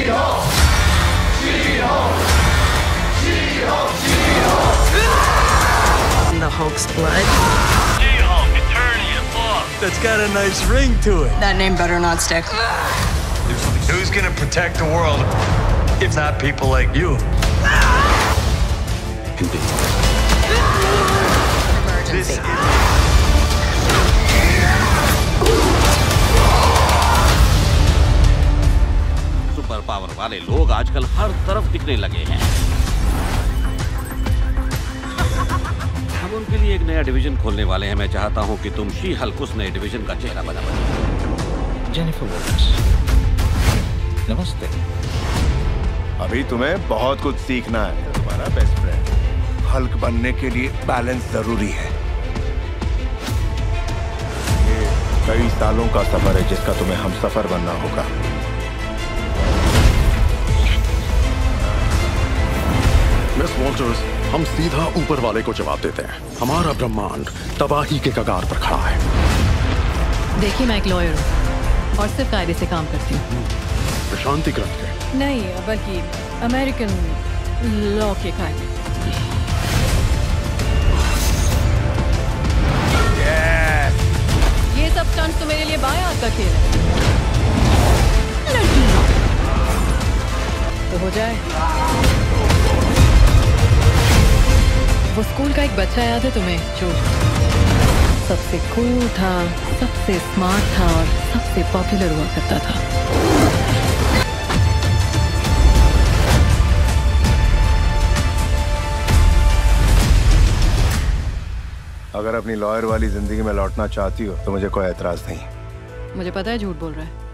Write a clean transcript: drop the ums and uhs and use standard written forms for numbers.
In the Hulk's blood. She-Hulk, Eternia, boss. That's got a nice ring to it. That name better not stick. Who's gonna protect the world if not people like you? Emergency. Super power वाले लोग आजकल हर तरफ दिखने लगे हैं। हम उनके लिए एक नया डिवीजन खोलने वाले हैं। मैं चाहता हूं कि तुम शी हल्क उस नए डिवीजन का चेहरा बना बनो। जेनिफर वॉल्स, नमस्ते। अभी तुम्हें बहुत कुछ सीखना है। तुम्हारा बेस्ट फ्रेंड हल्क बनने के लिए बैलेंस जरूरी है। ये कई सालों का सफर है जिसका तुम्हें हम सफर बनना होगा। मिस वॉल्टर्स, हम सीधा ऊपर वाले को जवाब देते हैं। हमारा ब्रह्मांड तबाही के कगार पर खड़ा है। देखिए, मैं एक लॉयर हूँ और सिर्फ कायदे से काम करती हूँ। प्रशांति ग्रंथ के नहीं, बल्कि अमेरिकन लॉ के कायदे। ये सब स्टंट तो मेरे लिए बाएं हाथ का खेल है। तो हो जाए। वो स्कूल का एक बच्चा याद है तुम्हें, जो सबसे कूल था, सबसे स्मार्ट था और सबसे पॉपुलर हुआ करता था? अगर अपनी लॉयर वाली जिंदगी में लौटना चाहती हो तो मुझे कोई एतराज नहीं। मुझे पता है झूठ बोल रहा है।